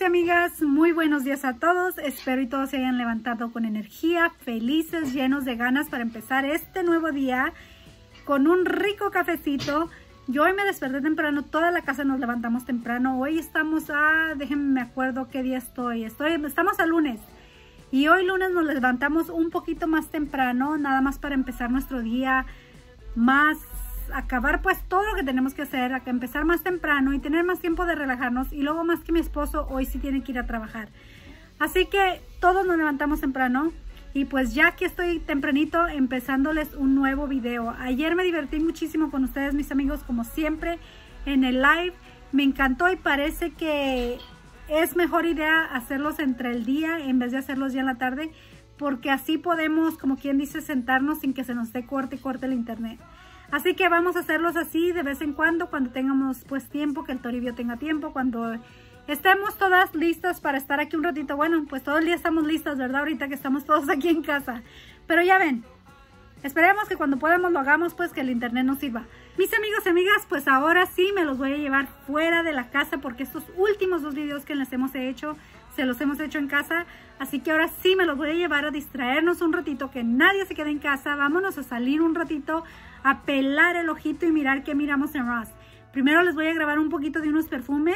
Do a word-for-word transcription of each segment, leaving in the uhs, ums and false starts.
y amigas, muy buenos días a todos. Espero y todos se hayan levantado con energía, felices, llenos de ganas para empezar este nuevo día con un rico cafecito. Yo hoy me desperté temprano, toda la casa nos levantamos temprano. Hoy estamos a, déjenme me acuerdo qué día estoy. estoy estamos a lunes y hoy lunes nos levantamos un poquito más temprano, nada más para empezar nuestro día más, acabar pues todo lo que tenemos que hacer, a empezar más temprano y tener más tiempo de relajarnos. Y luego más que mi esposo hoy sí tiene que ir a trabajar, así que todos nos levantamos temprano. Y pues ya aquí estoy tempranito empezándoles un nuevo video. Ayer me divertí muchísimo con ustedes, mis amigos, como siempre en el live. Me encantó y parece que es mejor idea hacerlos entre el día en vez de hacerlos ya en la tarde, porque así podemos, como quien dice, sentarnos sin que se nos dé corte y corte el internet. Así que vamos a hacerlos así de vez en cuando, cuando tengamos pues tiempo, que el Toribio tenga tiempo, cuando estemos todas listas para estar aquí un ratito. Bueno, pues todo el día estamos listas, ¿verdad? Ahorita que estamos todos aquí en casa. Pero ya ven, esperemos que cuando podamos lo hagamos, pues que el internet nos sirva. Mis amigos y amigas, pues ahora sí me los voy a llevar fuera de la casa, porque estos últimos dos videos que les hemos hecho, se los hemos hecho en casa. Así que ahora sí me los voy a llevar a distraernos un ratito, que nadie se quede en casa. Vámonos a salir un ratito, a pelar el ojito y mirar qué miramos en Ross. Primero les voy a grabar un poquito de unos perfumes.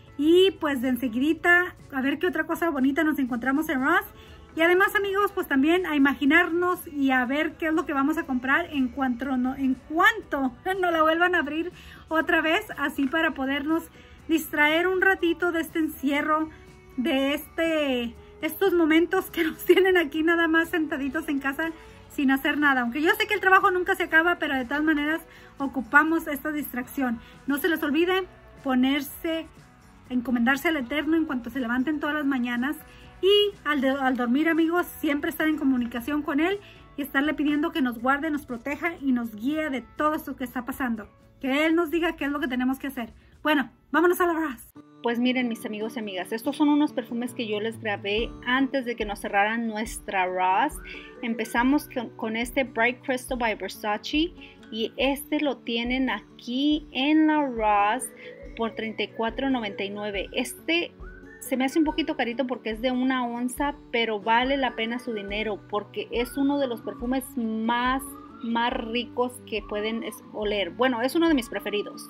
Y pues de enseguidita a ver qué otra cosa bonita nos encontramos en Ross. Y además, amigos, pues también a imaginarnos y a ver qué es lo que vamos a comprar en cuanto no, en cuanto no la vuelvan a abrir otra vez, así para podernos distraer un ratito de este encierro, de este estos momentos que nos tienen aquí nada más sentaditos en casa sin hacer nada. Aunque yo sé que el trabajo nunca se acaba, pero de todas maneras ocupamos esta distracción. No se les olvide ponerse, encomendarse al Eterno en cuanto se levanten todas las mañanas, y al, de, al dormir, amigos, siempre estar en comunicación con Él y estarle pidiendo que nos guarde, nos proteja y nos guíe de todo esto que está pasando, que Él nos diga qué es lo que tenemos que hacer. Bueno, vámonos a la Ross. Pues miren, mis amigos y amigas, estos son unos perfumes que yo les grabé antes de que nos cerraran nuestra Ross. Empezamos con, con este Bright Crystal by Versace, y este lo tienen aquí en la Ross por treinta y cuatro noventa y nueve. Este se me hace un poquito carito porque es de una onza, pero vale la pena su dinero porque es uno de los perfumes más, más ricos que pueden oler. Bueno, es uno de mis preferidos.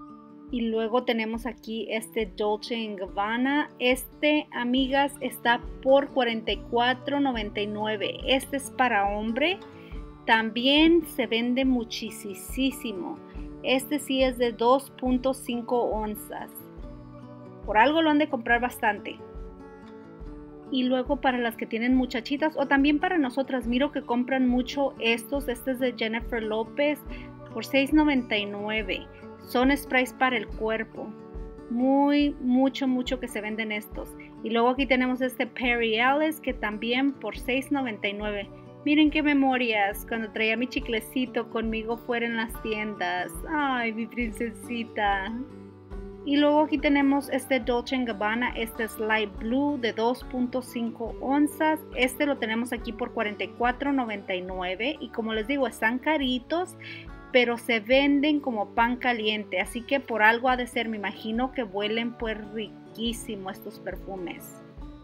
Y luego tenemos aquí este Dolce and Gabbana. Este, amigas, está por cuarenta y cuatro noventa y nueve. Este es para hombre. También se vende muchísimo. Este sí es de dos punto cinco onzas. Por algo lo han de comprar bastante. Y luego para las que tienen muchachitas, o también para nosotras, miro que compran mucho estos. Este es de Jennifer López por seis noventa y nueve. Son sprays para el cuerpo. Muy, mucho, mucho que se venden estos. Y luego aquí tenemos este Perry Ellis, que también por seis noventa y nueve. Miren qué memorias cuando traía mi chiclecito conmigo fuera en las tiendas. Ay, mi princesita. Y luego aquí tenemos este Dolce and Gabbana. Este es Light Blue de dos punto cinco onzas. Este lo tenemos aquí por cuarenta y cuatro noventa y nueve. Y como les digo, están caritos, pero se venden como pan caliente. Así que por algo ha de ser. Me imagino que huelen pues riquísimo estos perfumes.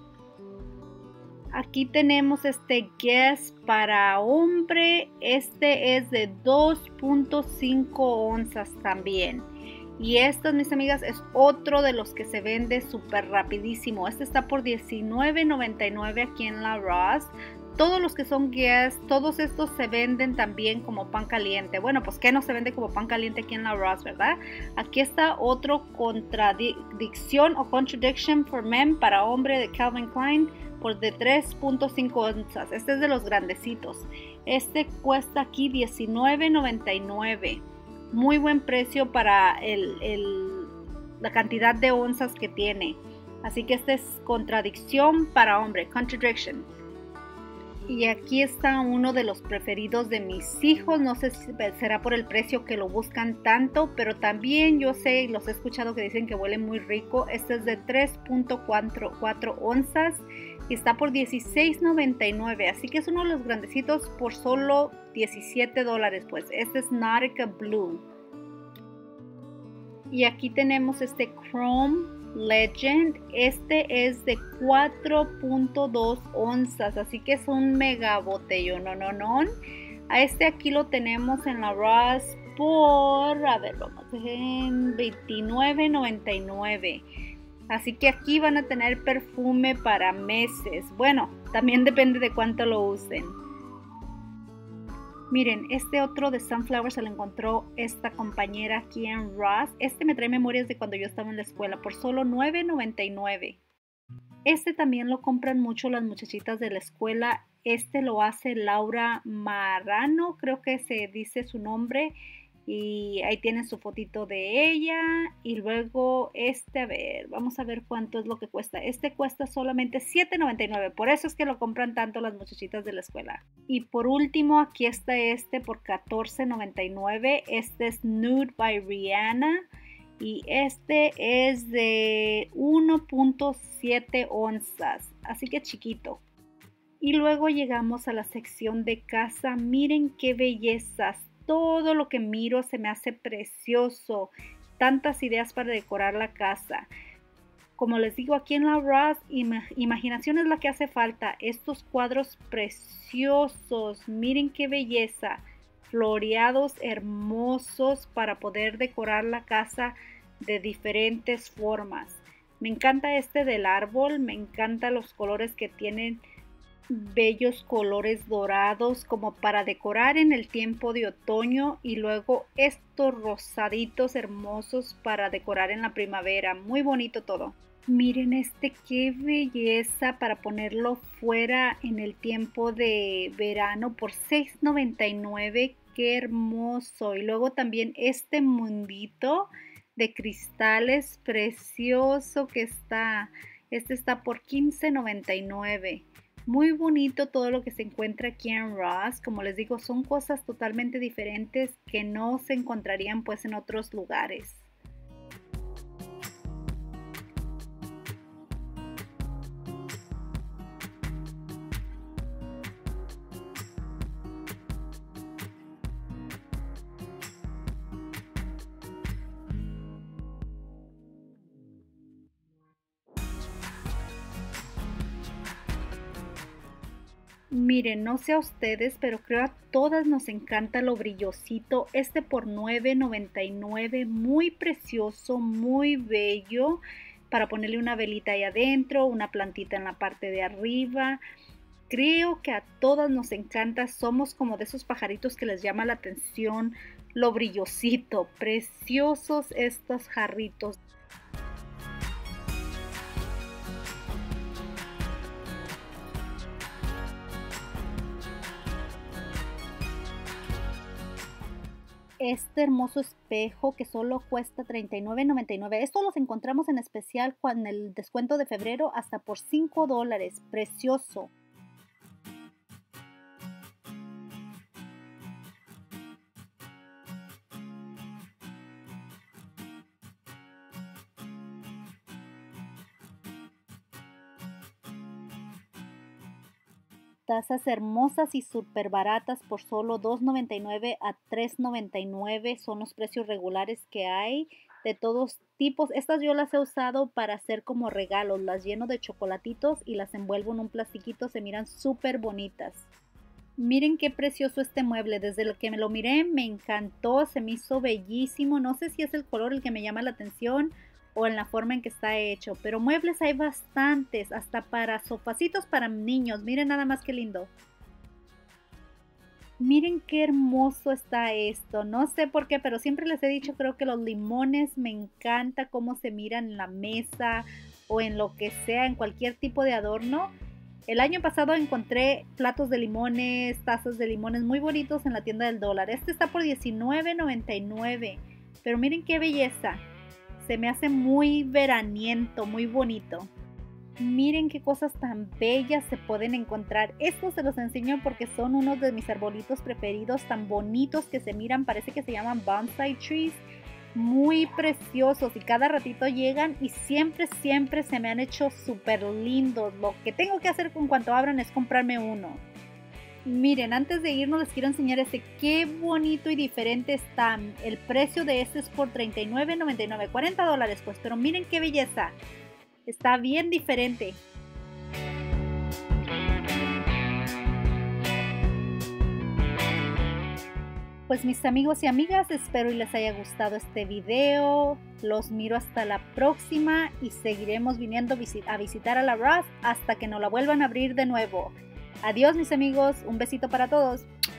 Aquí tenemos este Guess para hombre. Este es de dos punto cinco onzas también. Y estos, mis amigas, es otro de los que se vende súper rapidísimo. Este está por diecinueve noventa y nueve aquí en la Ross. Todos los que son Guess, todos estos se venden también como pan caliente. Bueno, pues ¿qué no se vende como pan caliente aquí en la Ross, verdad? Aquí está otro Contradicción o Contradiction for Men para hombre de Calvin Klein por de tres punto cinco onzas. Este es de los grandecitos. Este cuesta aquí diecinueve noventa y nueve. Muy buen precio para el, el, la cantidad de onzas que tiene. Así que este es Contradicción para hombre, Contradiction. Y aquí está uno de los preferidos de mis hijos. No sé si será por el precio que lo buscan tanto, pero también yo sé y los he escuchado que dicen que huele muy rico. Este es de tres punto cuatro onzas y está por dieciséis noventa y nueve. Así que es uno de los grandecitos por solo diecisiete dólares. Pues este es Nautica Blue. Y aquí tenemos este Chrome Legend. Este es de cuatro punto dos onzas, así que es un mega botellón. No, no, no. A este aquí lo tenemos en la Ross por, a ver, vamos a ver, en veintinueve noventa y nueve. Así que aquí van a tener perfume para meses. Bueno, también depende de cuánto lo usen. Miren, este otro de Sunflower se lo encontró esta compañera aquí en Ross. Este me trae memorias de cuando yo estaba en la escuela por solo nueve noventa y nueve. Este también lo compran mucho las muchachitas de la escuela. Este lo hace Laura Marano, creo que se dice su nombre. Y ahí tiene su fotito de ella. Y luego este, a ver, vamos a ver cuánto es lo que cuesta. Este cuesta solamente siete noventa y nueve. Por eso es que lo compran tanto las muchachitas de la escuela. Y por último, aquí está este por catorce noventa y nueve. Este es Nude by Rihanna. Y este es de uno punto siete onzas. Así que chiquito. Y luego llegamos a la sección de casa. Miren qué bellezas. Todo lo que miro se me hace precioso. Tantas ideas para decorar la casa. Como les digo, aquí en la Ross, ima- imaginación es la que hace falta. Estos cuadros preciosos. Miren qué belleza. Floreados hermosos para poder decorar la casa de diferentes formas. Me encanta este del árbol. Me encantan los colores que tienen. Bellos colores dorados como para decorar en el tiempo de otoño, y luego estos rosaditos hermosos para decorar en la primavera. Muy bonito todo. Miren este, qué belleza para ponerlo fuera en el tiempo de verano por seis noventa y nueve. Qué hermoso. Y luego también este mundito de cristales precioso que está. Este está por quince noventa y nueve. Muy bonito todo lo que se encuentra aquí en Ross. Como les digo, son cosas totalmente diferentes que no se encontrarían pues en otros lugares. Miren, no sé a ustedes, pero creo a todas nos encanta lo brillosito. Este por nueve noventa y nueve, muy precioso, muy bello. Para ponerle una velita ahí adentro, una plantita en la parte de arriba. Creo que a todas nos encanta. Somos como de esos pajaritos que les llama la atención lo brillosito. Preciosos estos jarritos. Este hermoso espejo que solo cuesta treinta y nueve noventa y nueve. Estos los encontramos en especial con el descuento de febrero hasta por cinco dólares. Precioso. Tazas hermosas y súper baratas por solo dos noventa y nueve a tres noventa y nueve. Son los precios regulares que hay de todos tipos. Estas yo las he usado para hacer como regalos. Las lleno de chocolatitos y las envuelvo en un plastiquito. Se miran súper bonitas. Miren qué precioso este mueble. Desde lo que me lo miré me encantó. Se me hizo bellísimo. No sé si es el color el que me llama la atención o en la forma en que está hecho, pero muebles hay bastantes, hasta para sofacitos para niños. Miren nada más qué lindo. Miren qué hermoso está esto. No sé por qué, pero siempre les he dicho, creo que los limones me encanta cómo se miran en la mesa o en lo que sea, en cualquier tipo de adorno. El año pasado encontré platos de limones, tazas de limones muy bonitos en la tienda del dólar. Este está por diecinueve noventa y nueve, pero miren qué belleza. Se me hace muy veraniento, muy bonito. Miren qué cosas tan bellas se pueden encontrar. Estos se los enseño porque son unos de mis arbolitos preferidos, tan bonitos que se miran, parece que se llaman bonsai trees. Muy preciosos y cada ratito llegan y siempre, siempre se me han hecho súper lindos. Lo que tengo que hacer con cuanto abran es comprarme uno. Miren, antes de irnos les quiero enseñar este, qué bonito y diferente está. El precio de este es por treinta y nueve noventa y nueve, cuarenta dólares pues, pero miren qué belleza. Está bien diferente. Pues mis amigos y amigas, espero y les haya gustado este video. Los miro hasta la próxima y seguiremos viniendo a visitar a la Ross hasta que nos la vuelvan a abrir de nuevo. Adiós mis amigos, un besito para todos.